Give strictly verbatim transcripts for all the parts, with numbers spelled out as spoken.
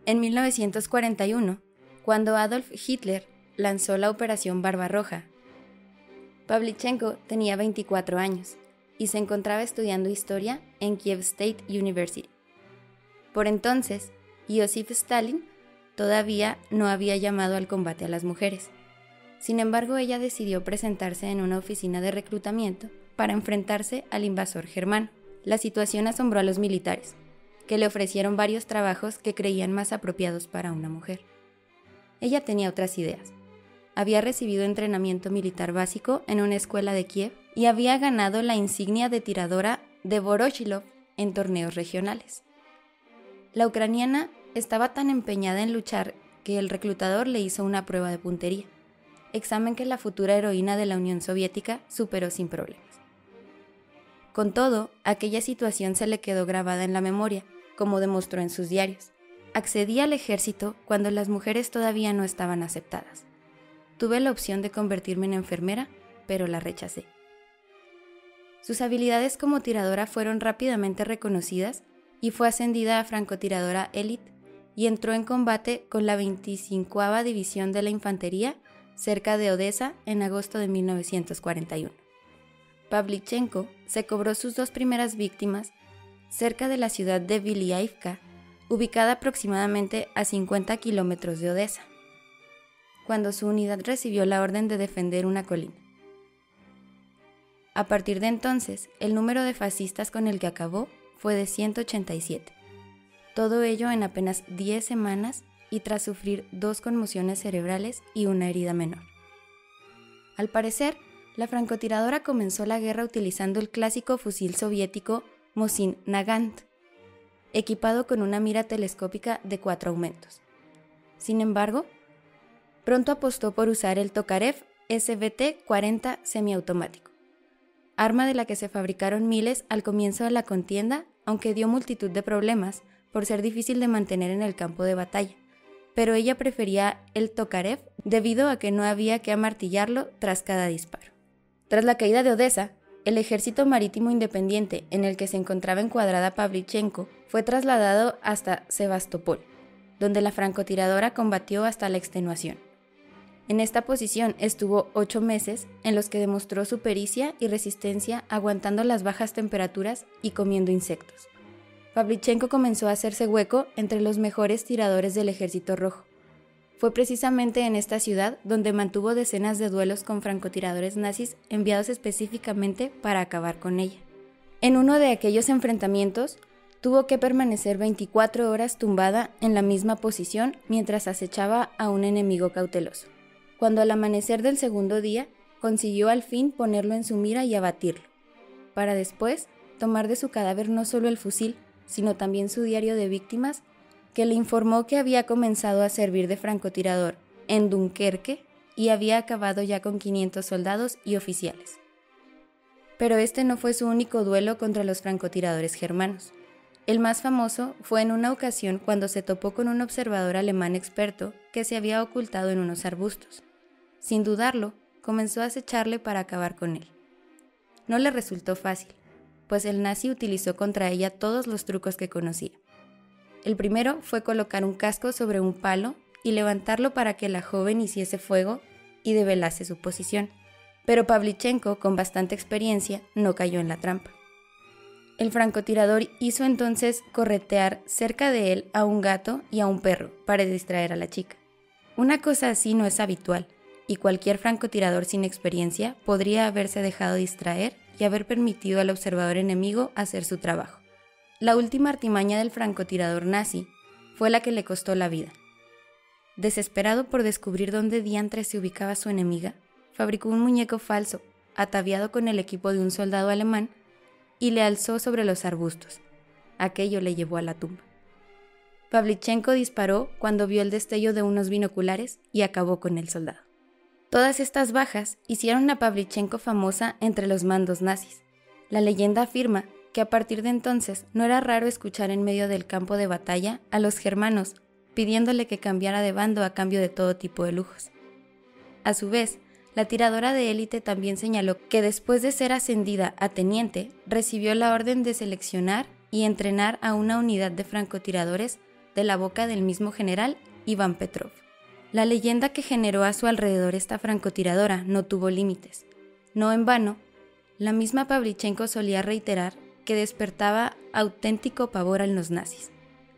En mil novecientos cuarenta y uno, cuando Adolf Hitler lanzó la Operación Barbarroja, Pavlichenko tenía veinticuatro años y se encontraba estudiando historia en Kiev State University. Por entonces, Joseph Stalin todavía no había llamado al combate a las mujeres. Sin embargo, ella decidió presentarse en una oficina de reclutamiento para enfrentarse al invasor germano. La situación asombró a los militares, que le ofrecieron varios trabajos que creían más apropiados para una mujer. Ella tenía otras ideas. Había recibido entrenamiento militar básico en una escuela de Kiev y había ganado la insignia de tiradora de Voroshilov en torneos regionales. La ucraniana estaba tan empeñada en luchar que el reclutador le hizo una prueba de puntería, examen que la futura heroína de la Unión Soviética superó sin problemas. Con todo, aquella situación se le quedó grabada en la memoria, como demostró en sus diarios. Accedí al ejército cuando las mujeres todavía no estaban aceptadas. Tuve la opción de convertirme en enfermera, pero la rechacé. Sus habilidades como tiradora fueron rápidamente reconocidas y fue ascendida a francotiradora élite y entró en combate con la veinticincuava División de la Infantería cerca de Odessa en agosto de mil novecientos cuarenta y uno. Pavlichenko se cobró sus dos primeras víctimas cerca de la ciudad de Viliaivka, ubicada aproximadamente a cincuenta kilómetros de Odessa, cuando su unidad recibió la orden de defender una colina. A partir de entonces, el número de fascistas con el que acabó fue de ciento ochenta y siete. Todo ello en apenas diez semanas y tras sufrir dos conmociones cerebrales y una herida menor. Al parecer, la francotiradora comenzó la guerra utilizando el clásico fusil soviético Mosin Nagant, equipado con una mira telescópica de cuatro aumentos. Sin embargo, pronto apostó por usar el Tokarev S V T cuarenta semiautomático, arma de la que se fabricaron miles al comienzo de la contienda, aunque dio multitud de problemas por ser difícil de mantener en el campo de batalla, pero ella prefería el Tokarev debido a que no había que amartillarlo tras cada disparo. Tras la caída de Odessa, el ejército marítimo independiente en el que se encontraba encuadrada Pavlichenko fue trasladado hasta Sebastopol, donde la francotiradora combatió hasta la extenuación. En esta posición estuvo ocho meses en los que demostró su pericia y resistencia aguantando las bajas temperaturas y comiendo insectos. Pavlichenko comenzó a hacerse hueco entre los mejores tiradores del Ejército Rojo. Fue precisamente en esta ciudad donde mantuvo decenas de duelos con francotiradores nazis enviados específicamente para acabar con ella. En uno de aquellos enfrentamientos, tuvo que permanecer veinticuatro horas tumbada en la misma posición mientras acechaba a un enemigo cauteloso. Cuando al amanecer del segundo día, consiguió al fin ponerlo en su mira y abatirlo, para después tomar de su cadáver no solo el fusil, sino también su diario de víctimas, que le informó que había comenzado a servir de francotirador en Dunkerque y había acabado ya con quinientos soldados y oficiales. Pero este no fue su único duelo contra los francotiradores germanos. El más famoso fue en una ocasión cuando se topó con un observador alemán experto que se había ocultado en unos arbustos. Sin dudarlo, comenzó a acecharle para acabar con él. No le resultó fácil, pues el nazi utilizó contra ella todos los trucos que conocía. El primero fue colocar un casco sobre un palo y levantarlo para que la joven hiciese fuego y develase su posición, pero Pavlichenko, con bastante experiencia, no cayó en la trampa. El francotirador hizo entonces corretear cerca de él a un gato y a un perro para distraer a la chica. Una cosa así no es habitual, y cualquier francotirador sin experiencia podría haberse dejado distraer y haber permitido al observador enemigo hacer su trabajo. La última artimaña del francotirador nazi fue la que le costó la vida. Desesperado por descubrir dónde diantres se ubicaba su enemiga, fabricó un muñeco falso, ataviado con el equipo de un soldado alemán, y le alzó sobre los arbustos. Aquello le llevó a la tumba. Pavlichenko disparó cuando vio el destello de unos binoculares y acabó con el soldado. Todas estas bajas hicieron a Pavlichenko famosa entre los mandos nazis. La leyenda afirma que a partir de entonces no era raro escuchar en medio del campo de batalla a los germanos pidiéndole que cambiara de bando a cambio de todo tipo de lujos. A su vez, la tiradora de élite también señaló que después de ser ascendida a teniente, recibió la orden de seleccionar y entrenar a una unidad de francotiradores de la boca del mismo general Iván Petrov. La leyenda que generó a su alrededor esta francotiradora no tuvo límites. No en vano, la misma Pavlichenko solía reiterar que despertaba auténtico pavor en los nazis.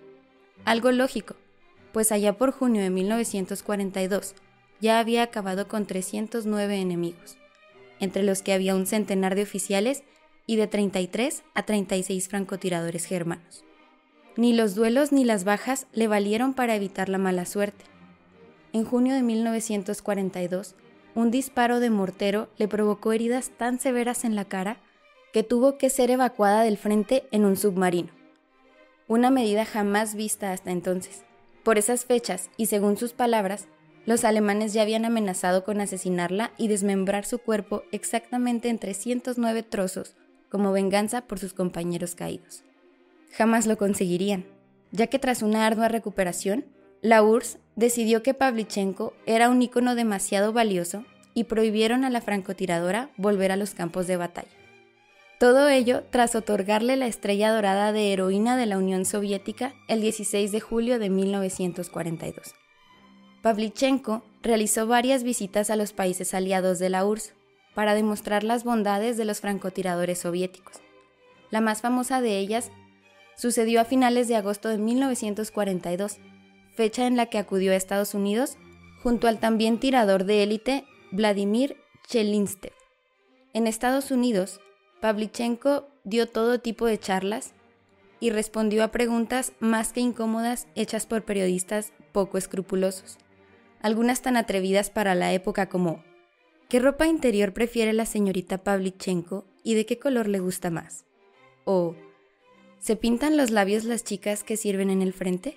Algo lógico, pues allá por junio de mil novecientos cuarenta y dos ya había acabado con trescientos nueve enemigos, entre los que había un centenar de oficiales y de treinta y tres a treinta y seis francotiradores germanos. Ni los duelos ni las bajas le valieron para evitar la mala suerte. En junio de mil novecientos cuarenta y dos, un disparo de mortero le provocó heridas tan severas en la cara que tuvo que ser evacuada del frente en un submarino. Una medida jamás vista hasta entonces. Por esas fechas, y según sus palabras, los alemanes ya habían amenazado con asesinarla y desmembrar su cuerpo exactamente en trescientos nueve trozos, como venganza por sus compañeros caídos. Jamás lo conseguirían, ya que tras una ardua recuperación, la U R S S decidió que Pavlichenko era un ícono demasiado valioso y prohibieron a la francotiradora volver a los campos de batalla. Todo ello tras otorgarle la estrella dorada de heroína de la Unión Soviética el dieciséis de julio de mil novecientos cuarenta y dos. Pavlichenko realizó varias visitas a los países aliados de la U R S S para demostrar las bondades de los francotiradores soviéticos. La más famosa de ellas sucedió a finales de agosto de mil novecientos cuarenta y dos, fecha en la que acudió a Estados Unidos junto al también tirador de élite Vladimir Chelinstev. En Estados Unidos, Pavlichenko dio todo tipo de charlas y respondió a preguntas más que incómodas hechas por periodistas poco escrupulosos, algunas tan atrevidas para la época como ¿qué ropa interior prefiere la señorita Pavlichenko y de qué color le gusta más? O ¿se pintan los labios las chicas que sirven en el frente?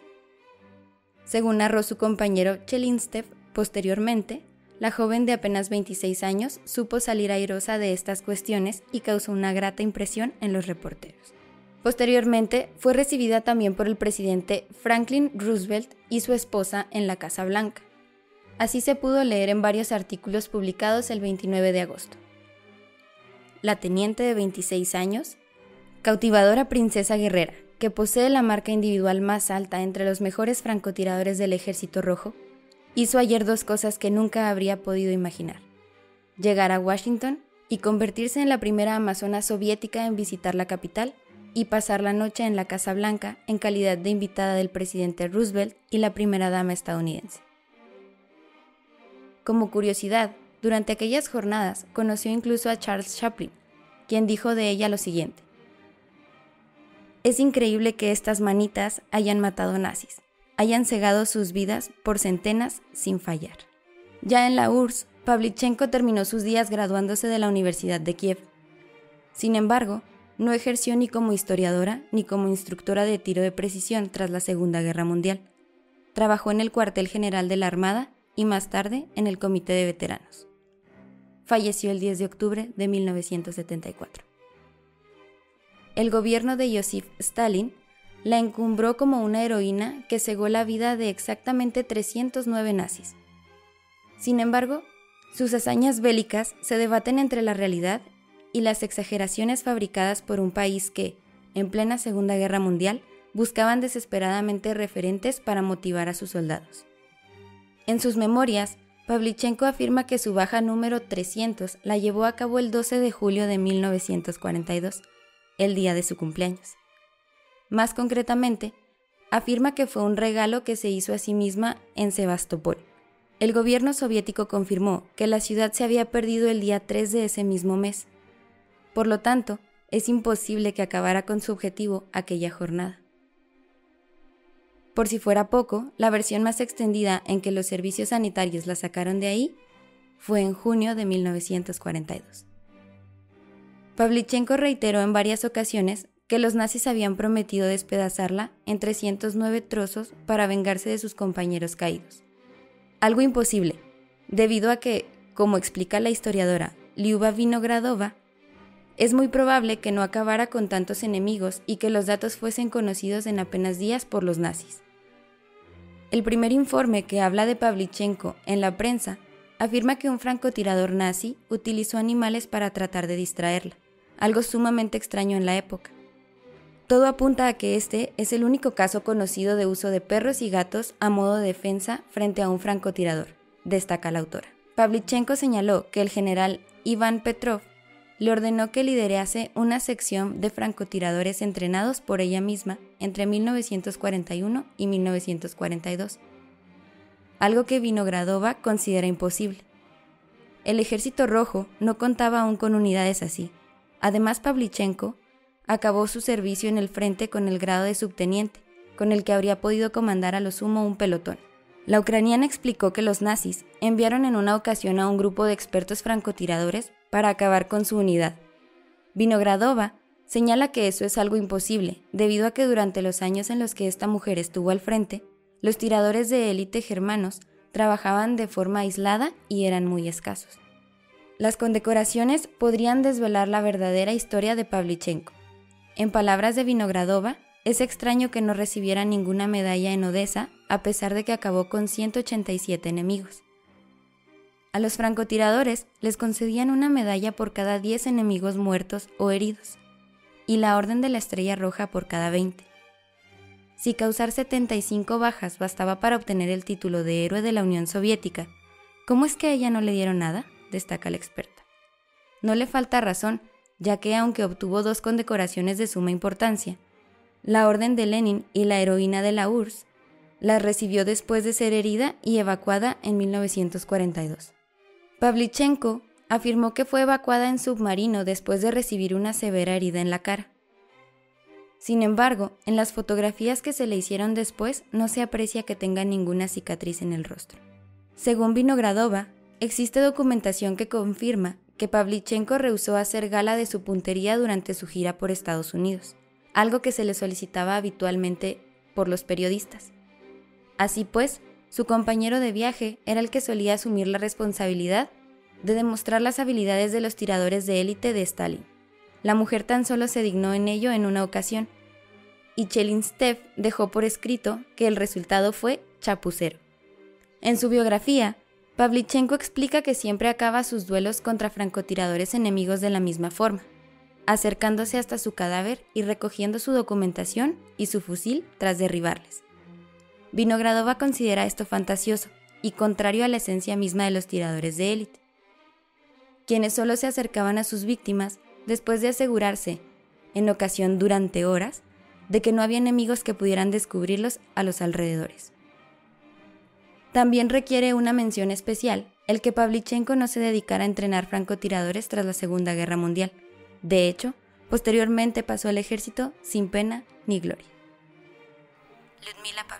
Según narró su compañero Chelinstev, posteriormente, la joven de apenas veintiséis años supo salir airosa de estas cuestiones y causó una grata impresión en los reporteros. Posteriormente, fue recibida también por el presidente Franklin Roosevelt y su esposa en la Casa Blanca. Así se pudo leer en varios artículos publicados el veintinueve de agosto. La teniente de veintiséis años, cautivadora princesa guerrera, que posee la marca individual más alta entre los mejores francotiradores del Ejército Rojo, hizo ayer dos cosas que nunca habría podido imaginar: llegar a Washington y convertirse en la primera amazona soviética en visitar la capital, y pasar la noche en la Casa Blanca en calidad de invitada del presidente Roosevelt y la primera dama estadounidense. Como curiosidad, durante aquellas jornadas conoció incluso a Charles Chaplin, quien dijo de ella lo siguiente: es increíble que estas manitas hayan matado nazis, hayan cegado sus vidas por centenas sin fallar. Ya en la U R S S, Pavlichenko terminó sus días graduándose de la Universidad de Kiev. Sin embargo, no ejerció ni como historiadora ni como instructora de tiro de precisión tras la Segunda Guerra Mundial. Trabajó en el cuartel general de la Armada y más tarde en el Comité de Veteranos. Falleció el diez de octubre de mil novecientos setenta y cuatro. El gobierno de Joseph Stalin la encumbró como una heroína que cegó la vida de exactamente trescientos nueve nazis. Sin embargo, sus hazañas bélicas se debaten entre la realidad y las exageraciones fabricadas por un país que, en plena Segunda Guerra Mundial, buscaban desesperadamente referentes para motivar a sus soldados. En sus memorias, Pavlichenko afirma que su baja número trescientos la llevó a cabo el doce de julio de mil novecientos cuarenta y dos, el día de su cumpleaños. Más concretamente, afirma que fue un regalo que se hizo a sí misma en Sebastopol. El gobierno soviético confirmó que la ciudad se había perdido el día tres de ese mismo mes. Por lo tanto, es imposible que acabara con su objetivo aquella jornada. Por si fuera poco, la versión más extendida en que los servicios sanitarios la sacaron de ahí fue en junio de mil novecientos cuarenta y dos. Pavlichenko reiteró en varias ocasiones que los nazis habían prometido despedazarla en trescientos nueve trozos para vengarse de sus compañeros caídos. Algo imposible, debido a que, como explica la historiadora Lyuba Vinogradova, es muy probable que no acabara con tantos enemigos y que los datos fuesen conocidos en apenas días por los nazis. El primer informe que habla de Pavlichenko en la prensa afirma que un francotirador nazi utilizó animales para tratar de distraerla, algo sumamente extraño en la época. Todo apunta a que este es el único caso conocido de uso de perros y gatos a modo de defensa frente a un francotirador, destaca la autora. Pavlichenko señaló que el general Iván Petrov le ordenó que liderase una sección de francotiradores entrenados por ella misma entre mil novecientos cuarenta y uno y mil novecientos cuarenta y dos, algo que Vinogradova considera imposible. El Ejército Rojo no contaba aún con unidades así. Además, Pavlichenko acabó su servicio en el frente con el grado de subteniente, con el que habría podido comandar a lo sumo un pelotón. La ucraniana explicó que los nazis enviaron en una ocasión a un grupo de expertos francotiradores para acabar con su unidad. Vinogradova señala que eso es algo imposible, debido a que durante los años en los que esta mujer estuvo al frente, los tiradores de élite germanos trabajaban de forma aislada y eran muy escasos. Las condecoraciones podrían desvelar la verdadera historia de Pavlichenko. En palabras de Vinogradova, es extraño que no recibiera ninguna medalla en Odessa, a pesar de que acabó con ciento ochenta y siete enemigos. A los francotiradores les concedían una medalla por cada diez enemigos muertos o heridos, y la Orden de la Estrella Roja por cada veinte. Si causar setenta y cinco bajas bastaba para obtener el título de héroe de la Unión Soviética, ¿cómo es que a ella no le dieron nada?, destaca la experta. No le falta razón, ya que aunque obtuvo dos condecoraciones de suma importancia, la Orden de Lenin y la Heroína de la U R S S, las recibió después de ser herida y evacuada en mil novecientos cuarenta y dos. Pavlichenko afirmó que fue evacuada en submarino después de recibir una severa herida en la cara. Sin embargo, en las fotografías que se le hicieron después no se aprecia que tenga ninguna cicatriz en el rostro. Según Vinogradova, existe documentación que confirma que Pavlichenko rehusó hacer gala de su puntería durante su gira por Estados Unidos, algo que se le solicitaba habitualmente por los periodistas. Así pues, su compañero de viaje era el que solía asumir la responsabilidad de demostrar las habilidades de los tiradores de élite de Stalin. La mujer tan solo se dignó en ello en una ocasión, y Chelinstev dejó por escrito que el resultado fue chapucero. En su biografía, Pavlichenko explica que siempre acaba sus duelos contra francotiradores enemigos de la misma forma, acercándose hasta su cadáver y recogiendo su documentación y su fusil tras derribarles. Vinogradova considera esto fantasioso y contrario a la esencia misma de los tiradores de élite, quienes solo se acercaban a sus víctimas después de asegurarse, en ocasión durante horas, de que no había enemigos que pudieran descubrirlos a los alrededores. También requiere una mención especial el que Pavlichenko no se dedicara a entrenar francotiradores tras la Segunda Guerra Mundial. De hecho, posteriormente pasó al ejército sin pena ni gloria. Lyudmila